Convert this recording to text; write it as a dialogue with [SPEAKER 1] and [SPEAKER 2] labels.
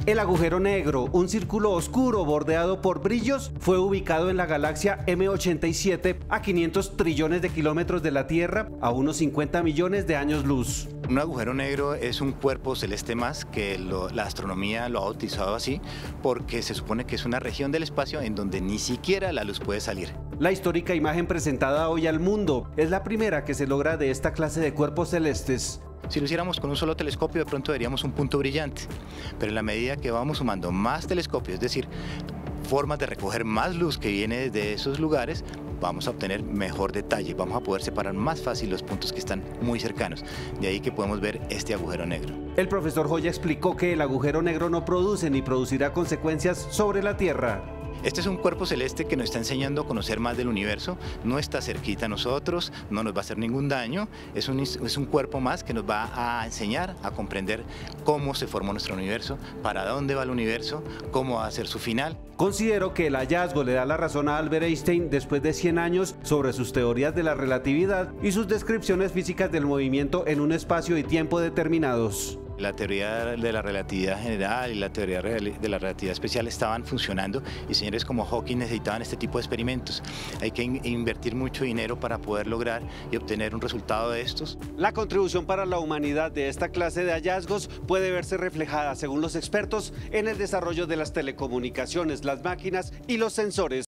[SPEAKER 1] El agujero negro, un círculo oscuro bordeado por brillos, fue ubicado en la galaxia M87 a 500 trillones de kilómetros de la Tierra, a unos 50 millones de años luz.
[SPEAKER 2] Un agujero negro es un cuerpo celeste más que la astronomía lo ha bautizado así porque se supone que es una región del espacio en donde ni siquiera la luz puede salir.
[SPEAKER 1] La histórica imagen presentada hoy al mundo es la primera que se logra de esta clase de cuerpos celestes.
[SPEAKER 2] Si lo hiciéramos con un solo telescopio, de pronto veríamos un punto brillante, pero en la medida que vamos sumando más telescopios, es decir, formas de recoger más luz que viene de esos lugares, vamos a obtener mejor detalle, vamos a poder separar más fácil los puntos que están muy cercanos. De ahí que podemos ver este agujero negro.
[SPEAKER 1] El profesor Joya explicó que el agujero negro no produce ni producirá consecuencias sobre la Tierra.
[SPEAKER 2] Este es un cuerpo celeste que nos está enseñando a conocer más del universo, no está cerquita a nosotros, no nos va a hacer ningún daño, es un cuerpo más que nos va a enseñar a comprender cómo se formó nuestro universo, para dónde va el universo, cómo va a ser su final.
[SPEAKER 1] Considero que el hallazgo le da la razón a Albert Einstein después de 100 años sobre sus teorías de la relatividad y sus descripciones físicas del movimiento en un espacio y tiempo determinados.
[SPEAKER 2] La teoría de la relatividad general y la teoría de la relatividad especial estaban funcionando y señores como Hawking necesitaban este tipo de experimentos. Hay que invertir mucho dinero para poder lograr y obtener un resultado de estos.
[SPEAKER 1] La contribución para la humanidad de esta clase de hallazgos puede verse reflejada, según los expertos, en el desarrollo de las telecomunicaciones, las máquinas y los sensores.